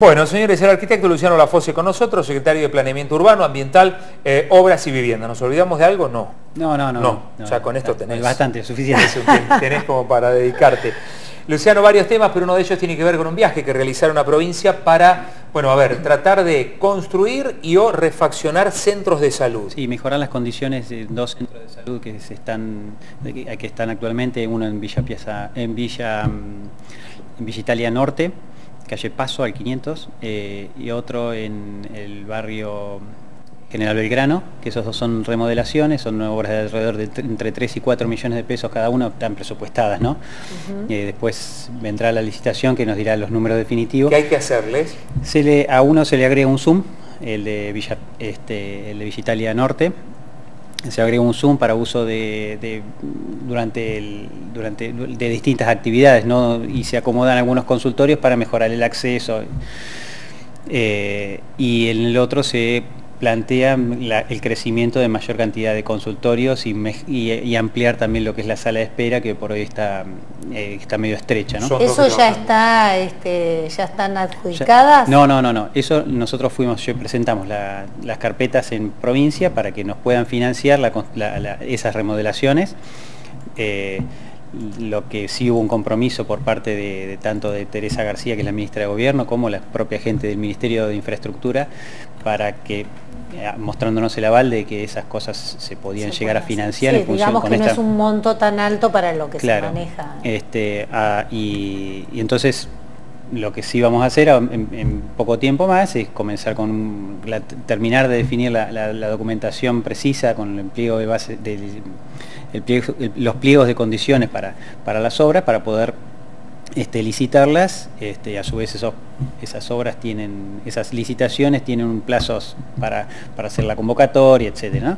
Bueno, señores, el arquitecto Luciano Lafose con nosotros, secretario de Planeamiento Urbano, Ambiental, Obras y Vivienda. ¿Nos olvidamos de algo? No. No, ya con esto tenés. Bastante, suficiente. Tenés como para dedicarte. Luciano, varios temas, pero uno de ellos tiene que ver con un viaje que realizaron a provincia para, bueno, a ver, tratar de construir y o refaccionar centros de salud. Sí, mejorar las condiciones de dos centros de salud que están actualmente, uno en Villa Italia Norte, calle Paso al 500, y otro en el barrio General Belgrano, que esos dos son remodelaciones, son obras de alrededor de entre 3 y 4 millones de pesos cada uno, están presupuestadas, ¿no? Después vendrá la licitación que nos dirá los números definitivos. ¿Qué hay que hacerles? A uno se le agrega un Zoom, el de Villa Italia Norte. Se agrega un Zoom para uso de distintas actividades, ¿no? Y se acomodan algunos consultorios para mejorar el acceso. Y en el otro se plantea el crecimiento de mayor cantidad de consultorios y ampliar también lo que es la sala de espera, que por hoy está medio estrecha, ¿no? ¿Eso ya están adjudicadas? No. Eso nosotros presentamos las carpetas en provincia para que nos puedan financiar esas remodelaciones. Lo que sí hubo un compromiso por parte tanto de Teresa García, que es la ministra de Gobierno, como la propia gente del Ministerio de Infraestructura, para que, mostrándonos el aval de que esas cosas se podían llegar a financiar en función digamos que no es un monto tan alto para lo que se maneja. Y entonces lo que sí vamos a hacer en poco tiempo más es comenzar terminar de definir la documentación precisa con el pliego de base los pliegos de condiciones para las obras, para poder licitarlas. A su vez esas licitaciones tienen un plazos para hacer la convocatoria, etcétera,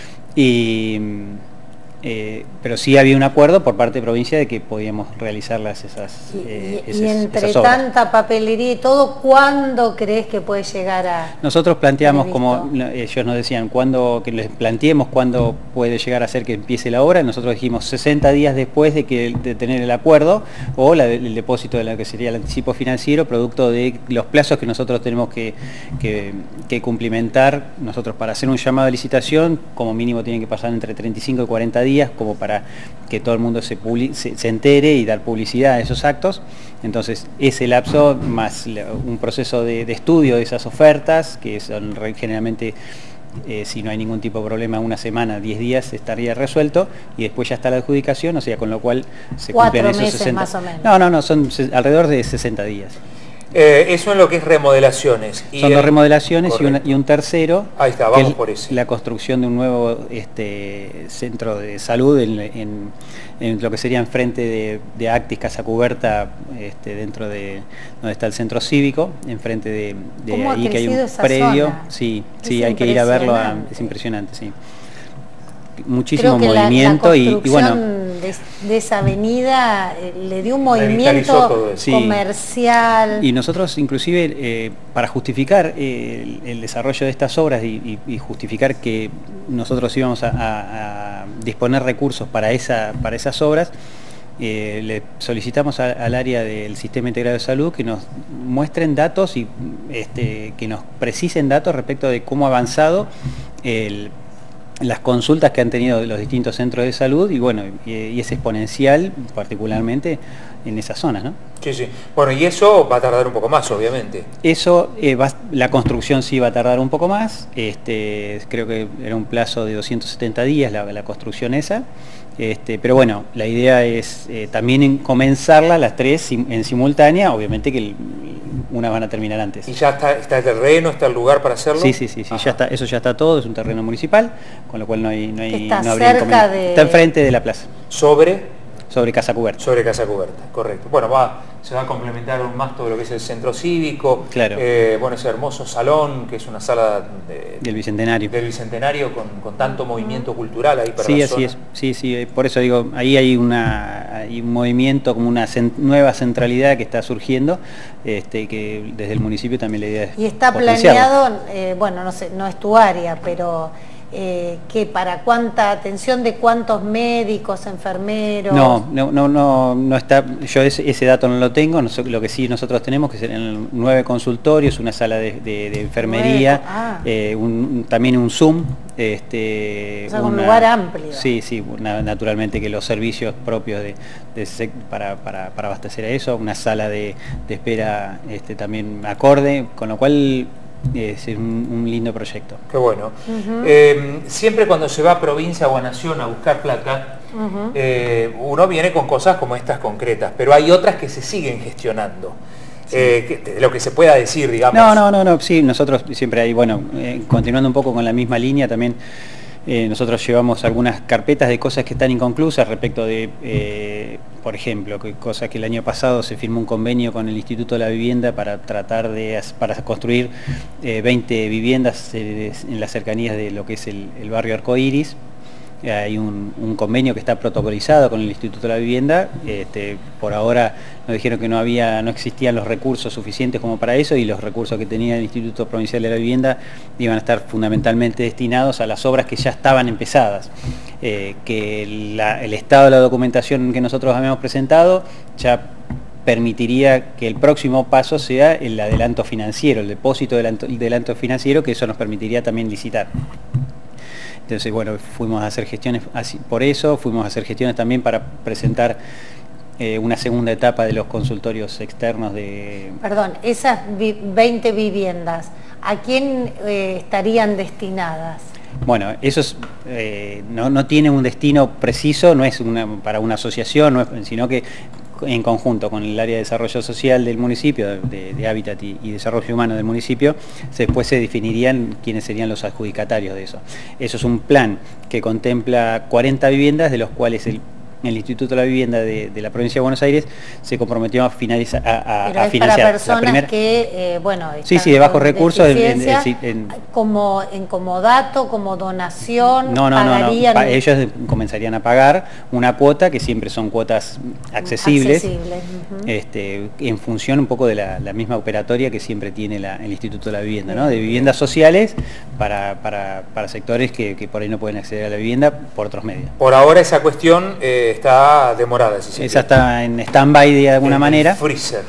¿no? Pero sí había un acuerdo por parte de provincia de que podíamos realizarlas esas y entre tanta papelería y todo, ¿cuándo crees que puede llegar a...? Nosotros planteamos, como ellos nos decían, que les planteemos cuándo puede llegar a ser que empiece la obra. Nosotros dijimos 60 días después de tener el acuerdo o el depósito de lo que sería el anticipo financiero, producto de los plazos que nosotros tenemos que cumplimentar. Nosotros, para hacer un llamado de licitación, como mínimo tienen que pasar entre 35 y 40 días, como para que todo el mundo se entere y dar publicidad a esos actos. Entonces ese lapso más un proceso de estudio de esas ofertas, que son generalmente, si no hay ningún tipo de problema, una semana, 10 días estaría resuelto, y después ya está la adjudicación, o sea, con lo cual se cumplen esos 60 más o menos. No, son alrededor de 60 días. Eso en lo que es remodelaciones. Son dos remodelaciones y un tercero. Ahí está, vamos por eso. La construcción de un nuevo centro de salud en lo que sería enfrente de Actis, Casa Cubierta, dentro de donde está el centro cívico, enfrente de ahí que hay un predio. Zona? Sí, hay que ir a verlo, es impresionante, sí. Muchísimo movimiento y bueno, de esa avenida le dio un movimiento comercial. Y nosotros inclusive para justificar el desarrollo de estas obras y justificar que nosotros íbamos a disponer recursos para esas obras, le solicitamos al área del Sistema Integrado de Salud que nos muestren datos y que nos precisen datos respecto de cómo ha avanzado las consultas que han tenido los distintos centros de salud, y bueno, y es exponencial particularmente en esas zonas, ¿no? Sí. Bueno, y eso va a tardar un poco más, obviamente. Eso, la construcción sí va a tardar un poco más, creo que era un plazo de 270 días la construcción esa, pero bueno, la idea es también comenzarla las tres en simultánea, obviamente que unas van a terminar antes. ¿Y ya está el terreno, está el lugar para hacerlo? Sí, ya está, eso ya está todo, es un terreno municipal, con lo cual no habría inconveniente. Está enfrente de la plaza. Sobre Casa Cubierta. Sobre Casa Cubierta, correcto. Bueno, se va a complementar aún más todo lo que es el centro cívico. Claro. Bueno, ese hermoso salón, que es una sala del Bicentenario. Del Bicentenario, con tanto movimiento cultural ahí para la zona. Es. Sí, por eso digo, ahí hay un movimiento, como una nueva centralidad que está surgiendo, que desde el municipio también la idea es y está planeado, bueno, no sé, no es tu área, pero que para cuánta atención de cuántos médicos, enfermeros. No está, yo ese dato no lo tengo. Lo que sí nosotros tenemos que serán 9 consultorios, una sala de enfermería, también un Zoom. O sea, un lugar amplio. Sí, naturalmente que los servicios propios para abastecer a eso, una sala de espera también acorde, con lo cual es un lindo proyecto. Qué bueno. Siempre cuando se va a provincia o a nación a buscar plata, uno viene con cosas como estas concretas, pero hay otras que se siguen gestionando. Lo que se pueda decir, digamos. No, sí, nosotros siempre hay, continuando un poco con la misma línea también, nosotros llevamos algunas carpetas de cosas que están inconclusas respecto de, por ejemplo, cosas que el año pasado se firmó un convenio con el Instituto de la Vivienda para tratar para construir 20 viviendas en las cercanías de lo que es el barrio Arcoiris. Hay un convenio que está protocolizado con el Instituto de la Vivienda. Por ahora nos dijeron que no existían los recursos suficientes como para eso, y los recursos que tenía el Instituto Provincial de la Vivienda iban a estar fundamentalmente destinados a las obras que ya estaban empezadas. Que el estado de la documentación que nosotros habíamos presentado ya permitiría que el próximo paso sea el adelanto financiero, el depósito del adelanto financiero, que eso nos permitiría también licitar. Entonces, fuimos a hacer gestiones por eso, fuimos a hacer gestiones también para presentar una segunda etapa de los consultorios externos de... Perdón, esas 20 viviendas, ¿a quién estarían destinadas? Bueno, eso no tiene un destino preciso, no es para una asociación, sino que en conjunto con el área de desarrollo social del municipio, de Hábitat y Desarrollo Humano del municipio, después se definirían quiénes serían los adjudicatarios de eso. Eso es un plan que contempla 40 viviendas, de los cuales el Instituto de la Vivienda de la Provincia de Buenos Aires se comprometió a financiar. Pero es para personas que, sí, de bajos recursos. Como en comodato, como donación, no. Ellos comenzarían a pagar una cuota, que siempre son cuotas accesibles. En función un poco de la misma operatoria que siempre tiene el Instituto de la Vivienda, ¿no? De viviendas sociales para sectores que por ahí no pueden acceder a la vivienda por otros medios. Por ahora esa cuestión está demorada. Esa está en stand-by de alguna manera. Freezer.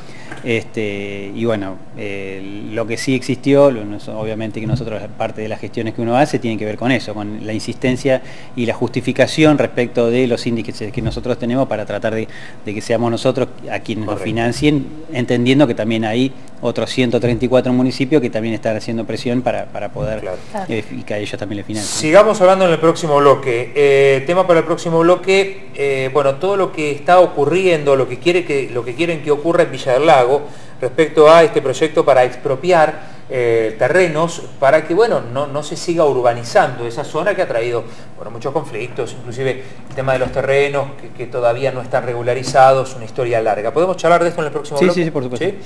Lo que sí existió, obviamente que nosotros, parte de las gestiones que uno hace, tienen que ver con eso, con la insistencia y la justificación respecto de los índices que nosotros tenemos para tratar de que seamos nosotros a quienes nos financien, entendiendo que también hay otros 134 municipios que también están haciendo presión para poder, y que a ellos también les financien. Sigamos hablando en el próximo bloque. Tema para el próximo bloque, todo lo que está ocurriendo, lo que quieren que ocurra en Villa del Lago, respecto a este proyecto para expropiar terrenos para que no se siga urbanizando esa zona que ha traído muchos conflictos, inclusive el tema de los terrenos que todavía no están regularizados, una historia larga. ¿Podemos charlar de esto en el próximo bloque? Sí, por supuesto. ¿Sí?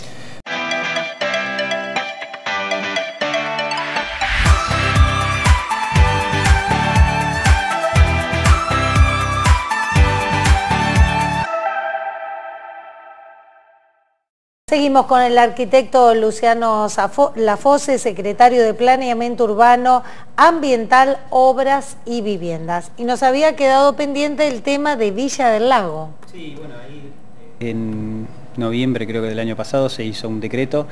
Seguimos con el arquitecto Luciano Lafose, secretario de Planeamiento Urbano, Ambiental, Obras y Viviendas. Y nos había quedado pendiente el tema de Villa del Lago. Sí, ahí en noviembre creo que del año pasado se hizo un decreto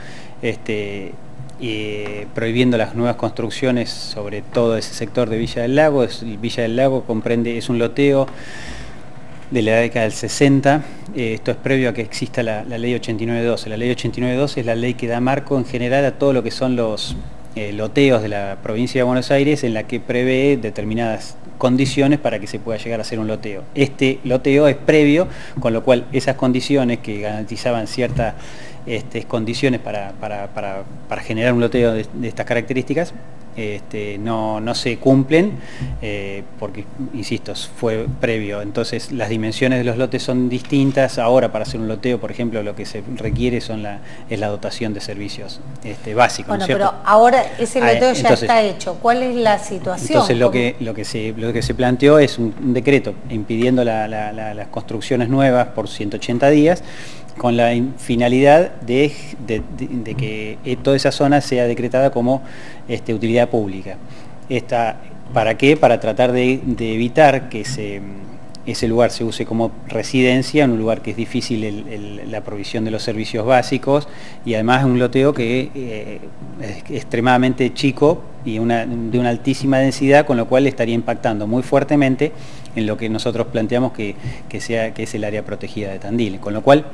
prohibiendo las nuevas construcciones sobre todo ese sector de Villa del Lago. Villa del Lago es un loteo de la década del 60, esto es previo a que exista la ley 8912. La ley 8912 es la ley que da marco en general a todo lo que son los loteos de la provincia de Buenos Aires, en la que prevé determinadas condiciones para que se pueda llegar a hacer un loteo. Este loteo es previo, con lo cual esas condiciones que garantizaban ciertas condiciones para generar un loteo de estas características, no se cumplen porque, insisto, fue previo. Entonces las dimensiones de los lotes son distintas. Ahora, para hacer un loteo, por ejemplo, lo que se requiere es la dotación de servicios básicos. Bueno, ¿no es cierto? Pero ahora ese loteo ya está hecho. ¿Cuál es la situación? Entonces lo que se planteó es un decreto impidiendo las construcciones nuevas por 180 días, con la finalidad de que toda esa zona sea decretada como utilidad pública. ¿Para qué? Para tratar de evitar que ese lugar se use como residencia, en un lugar que es difícil la provisión de los servicios básicos, y además es un loteo que es extremadamente chico y de una altísima densidad, con lo cual estaría impactando muy fuertemente en lo que nosotros planteamos que es el área protegida de Tandil. Con lo cual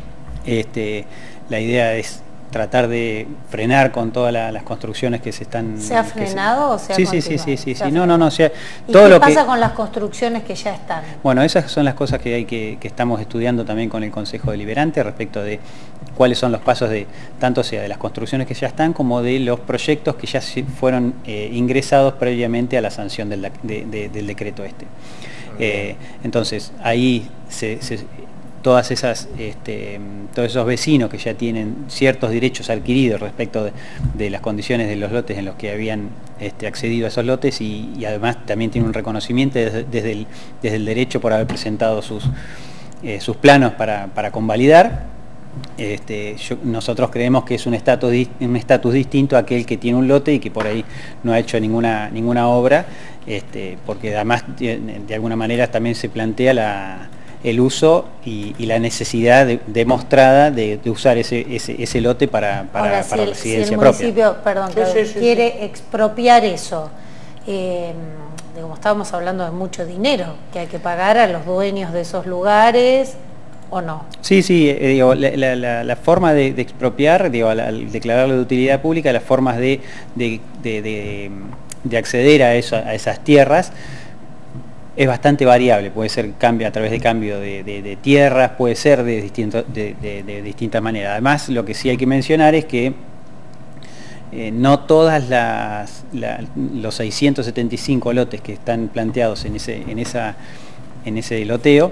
la idea es tratar de frenar con todas las construcciones que se están... ¿Se ha frenado o se ha continuado? Sí. No, o sea, ¿Y todo qué lo pasa que... con las construcciones que ya están? Bueno, esas son las cosas que estamos estudiando también con el Consejo Deliberante respecto de cuáles son los pasos de tanto sea de las construcciones que ya están como de los proyectos que ya fueron ingresados previamente a la sanción del decreto este. Entonces, ahí todos esos vecinos que ya tienen ciertos derechos adquiridos respecto de las condiciones de los lotes en los que habían accedido a esos lotes y además también tienen un reconocimiento desde el derecho por haber presentado sus planos para convalidar. Nosotros creemos que es un estatus distinto a aquel que tiene un lote y que por ahí no ha hecho ninguna obra, porque además de alguna manera también se plantea el uso y la necesidad demostrada de usar ese lote para residencia si el propia. municipio, perdón, quiere expropiar eso, como estábamos hablando de mucho dinero que hay que pagar a los dueños de esos lugares, ¿o no? Sí, digo, la forma de expropiar, digo, al declararlo de utilidad pública, las formas de acceder a esas tierras es bastante variable. Puede ser a través de cambio de tierras, puede ser de distintas maneras. Además, lo que sí hay que mencionar es que no todas los 675 lotes que están planteados en ese loteo,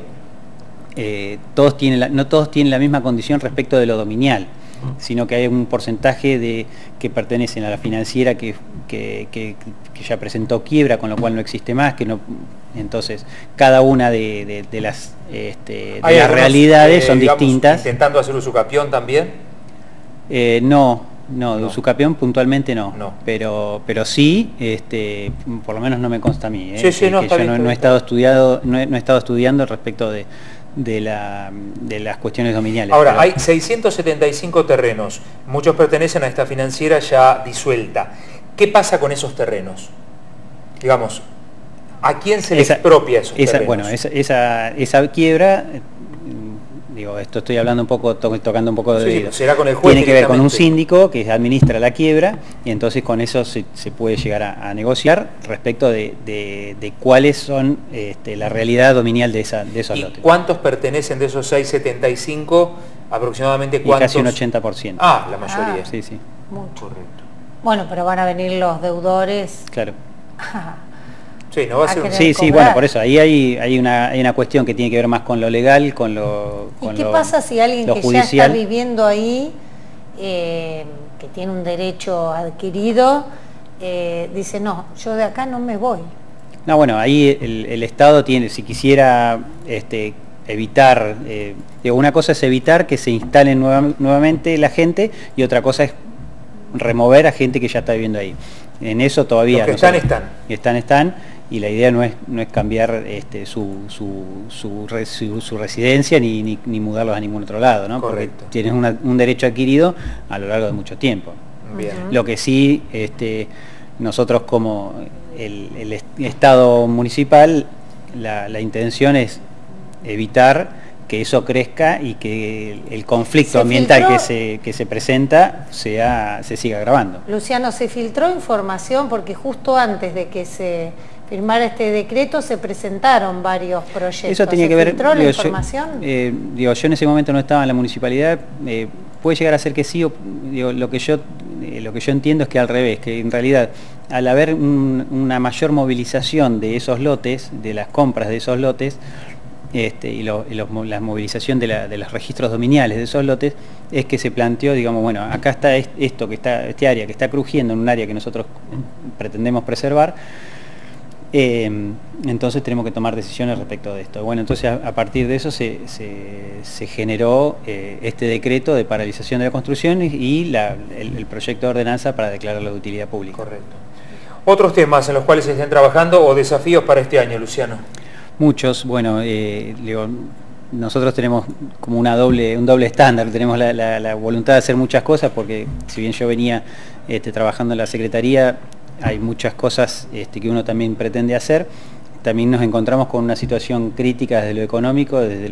no todos tienen la misma condición respecto de lo dominial, sino que hay un porcentaje que pertenecen a la financiera que ya presentó quiebra, con lo cual no existe más, entonces cada una de las realidades son distintas. ¿Intentando hacer usucapión también? No, de usucapión puntualmente no. Pero sí, por lo menos no me consta a mí, que yo no he estado estudiando respecto de las cuestiones dominiales. Ahora, hay 675 terrenos, muchos pertenecen a esta financiera ya disuelta. ¿Qué pasa con esos terrenos? Digamos, ¿a quién se le expropia esos terrenos? Bueno, esa quiebra, digo, esto estoy hablando un poco, tocando un poco de oído. Será con el juez. Tiene que ver con un síndico que administra la quiebra y entonces con eso se puede llegar a negociar respecto de cuáles son la realidad dominial de esos lotes. ¿Cuántos pertenecen de esos 675? Aproximadamente cuántos. Y casi un 80%. La mayoría. Sí. Mucho. Correcto. Bueno, pero van a venir los deudores. Claro. Sí, no va a ser bueno, por eso, ahí hay una cuestión que tiene que ver más con lo legal, con lo ¿Y qué pasa si alguien que judicial ya está viviendo ahí, que tiene un derecho adquirido, dice, no, yo de acá no me voy? No, bueno, ahí el Estado tiene, si quisiera evitar, una cosa es evitar que se instalen nuevamente la gente y otra cosa es remover a gente que ya está viviendo ahí. En eso todavía... Los que están, y la idea no es cambiar su residencia ni mudarlos a ningún otro lado, ¿no? Correcto. Porque tienes un derecho adquirido a lo largo de mucho tiempo. Bien. Lo que sí, nosotros como el Estado municipal, la intención es evitar que eso crezca y que el conflicto ambiental que se presenta se siga agravando. Luciano, se filtró información porque justo antes de que se firmara este decreto se presentaron varios proyectos. Eso tenía que ver... ¿Se filtró la información? Yo en ese momento no estaba en la municipalidad, puede llegar a ser que sí, lo que yo entiendo es que al revés, que en realidad al haber una mayor movilización de esos lotes, de las compras de esos lotes, la movilización de los registros dominiales de esos lotes, es que se planteó, digamos, bueno, acá está este área que está crujiendo en un área que nosotros pretendemos preservar, entonces tenemos que tomar decisiones respecto de esto. Bueno, entonces a partir de eso se generó este decreto de paralización de la construcción y el proyecto de ordenanza para declararlo de utilidad pública. Correcto. Otros temas en los cuales se estén trabajando o desafíos para este año, Luciano. Muchos, bueno, nosotros tenemos como un doble estándar, tenemos la voluntad de hacer muchas cosas, porque si bien yo venía trabajando en la Secretaría, hay muchas cosas que uno también pretende hacer. También nos encontramos con una situación crítica desde lo económico, desde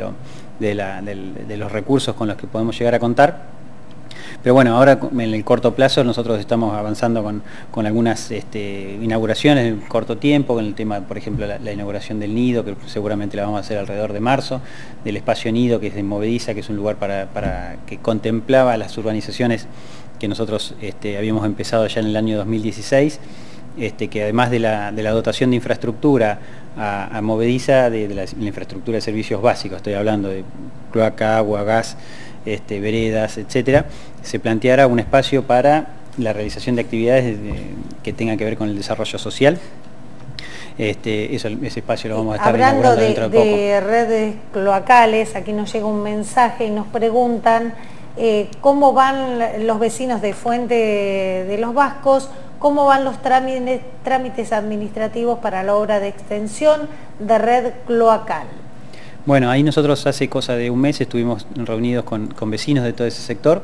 de los recursos con los que podemos llegar a contar. Pero bueno, ahora en el corto plazo nosotros estamos avanzando con algunas inauguraciones en corto tiempo, con el tema, por ejemplo, la inauguración del nido, que seguramente la vamos a hacer alrededor de marzo, del espacio nido, que es de Movediza, que es un lugar que contemplaba las urbanizaciones que nosotros habíamos empezado ya en el año 2016, que además de la dotación de infraestructura a Movediza, de la infraestructura de servicios básicos, estoy hablando de cloaca, agua, gas, veredas, etcétera, se planteara un espacio para la realización de actividades que tengan que ver con el desarrollo social. Ese espacio lo vamos a estar inaugurando dentro de poco. Hablando de redes cloacales, aquí nos llega un mensaje y nos preguntan cómo van los vecinos de Fuente de los Vascos, cómo van los trámites administrativos para la obra de extensión de red cloacal. Bueno, ahí nosotros hace cosa de un mes estuvimos reunidos con vecinos de todo ese sector.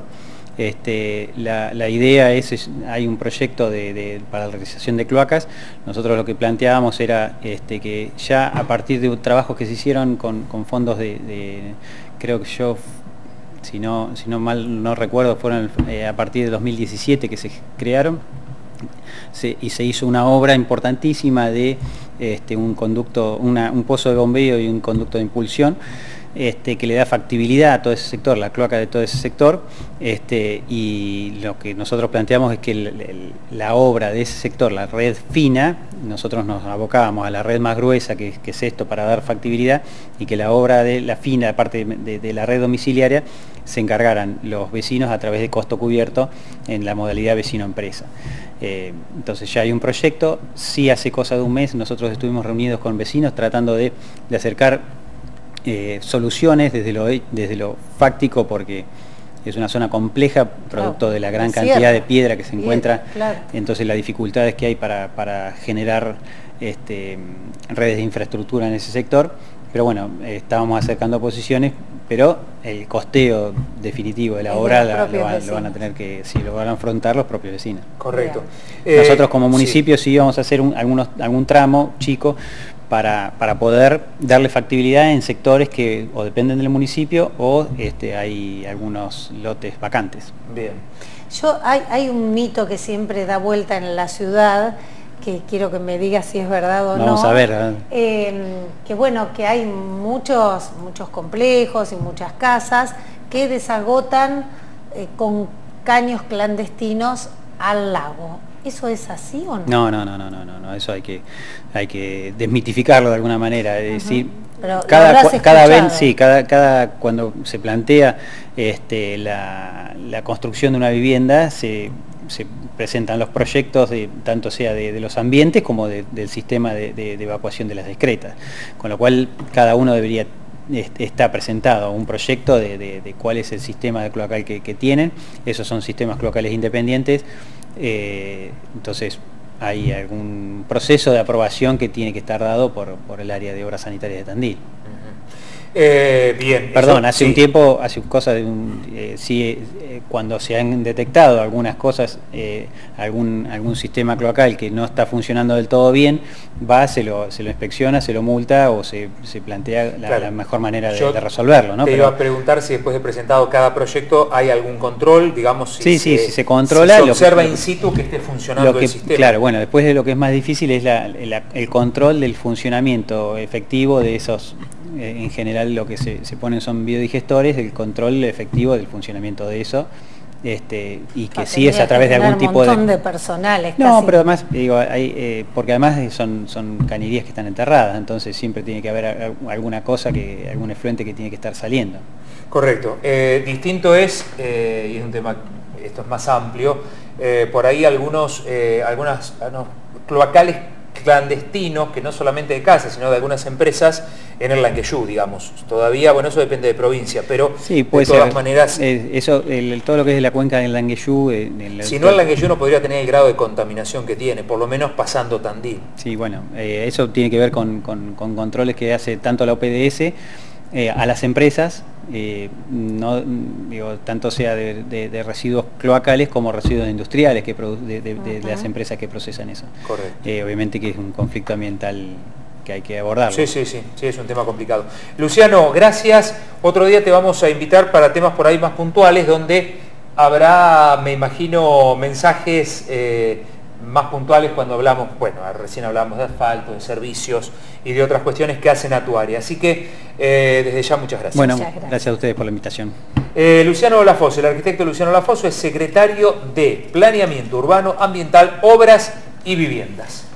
La idea hay un proyecto para la realización de cloacas. Nosotros lo que planteábamos era que ya a partir de trabajos que se hicieron con fondos creo que si no mal no recuerdo, fueron a partir de 2017 que se crearon, y se hizo una obra importantísima de un conducto, un pozo de bombeo y un conducto de impulsión, que le da factibilidad a todo ese sector, la cloaca de todo ese sector, y lo que nosotros planteamos es que la obra de ese sector, la red fina, nosotros nos abocábamos a la red más gruesa, que es esto, para dar factibilidad, y que la obra de la fina, aparte de la red domiciliaria, se encargaran los vecinos a través de costo cubierto en la modalidad vecino-empresa. Entonces ya hay un proyecto. Sí, hace cosa de un mes nosotros estuvimos reunidos con vecinos tratando de acercar soluciones desde lo fáctico, porque es una zona compleja, producto de la gran cantidad de piedra que se encuentra, entonces las dificultades que hay para generar redes de infraestructura en ese sector. Pero bueno, estábamos acercando posiciones, pero el costeo definitivo de la obra lo van a tener que, lo van a afrontar los propios vecinos. Correcto. Nosotros como municipio sí vamos a hacer algún tramo chico para poder darle factibilidad en sectores que o dependen del municipio o hay algunos lotes vacantes. Bien. Hay un mito que siempre da vuelta en la ciudad, que quiero que me digas si es verdad o no. Vamos a ver. Que bueno, que hay muchos complejos y muchas casas que desagotan con caños clandestinos al lago. ¿Eso es así o no? No, eso hay que desmitificarlo de alguna manera. Es decir, pero cada cuando se plantea la construcción de una vivienda, se presentan los proyectos, tanto sea de los ambientes como del sistema de evacuación de las excretas, con lo cual cada uno debería está presentado un proyecto de cuál es el sistema de cloacal que tienen. Esos son sistemas cloacales independientes, entonces hay algún proceso de aprobación que tiene que estar dado por el área de obras sanitarias de Tandil. Bien. Perdón, hace un tiempo, cuando se han detectado algunas cosas, algún sistema cloacal que no está funcionando del todo bien, se lo inspecciona, se lo multa o se plantea la mejor manera de resolverlo, ¿no? Te iba a preguntar si después de presentado cada proyecto hay algún control, digamos, si se controla, si se observa in situ que esté funcionando el sistema. Claro, bueno, después de lo que es más difícil es el control del funcionamiento efectivo de esos. En general lo que se ponen son biodigestores, el control efectivo del funcionamiento de eso, y que sí es a través de algún tipo de... un montón de personales. No, casi. pero además, porque además son cañerías que están enterradas, entonces siempre tiene que haber alguna cosa, algún efluente que tiene que estar saliendo. Correcto. Distinto es, y es un tema, esto es más amplio, por ahí algunos cloacales clandestinos, que no solamente de casas, sino de algunas empresas en el Langueyú, digamos. Todavía, bueno, eso depende de provincia, pero sí, puede de todas ser. maneras... Eso, todo lo que es la cuenca del Langueyú... si no, el Langueyú no podría tener el grado de contaminación que tiene, por lo menos pasando Tandil. Sí, bueno, eso tiene que ver con controles que hace tanto la OPDS a las empresas, no, digo, tanto sea de residuos cloacales como residuos industriales de las empresas que procesan eso. Correcto. Obviamente que es un conflicto ambiental que hay que abordarlo. Sí, es un tema complicado. Luciano, gracias. Otro día te vamos a invitar para temas por ahí más puntuales, donde habrá, me imagino, mensajes más puntuales cuando hablamos, bueno, recién hablamos de asfalto, de servicios y de otras cuestiones que hacen a tu área. Así que desde ya muchas gracias. Bueno, gracias a ustedes por la invitación. Luciano Lafosse, el arquitecto Luciano Lafosse es secretario de Planeamiento Urbano, Ambiental, Obras y Viviendas.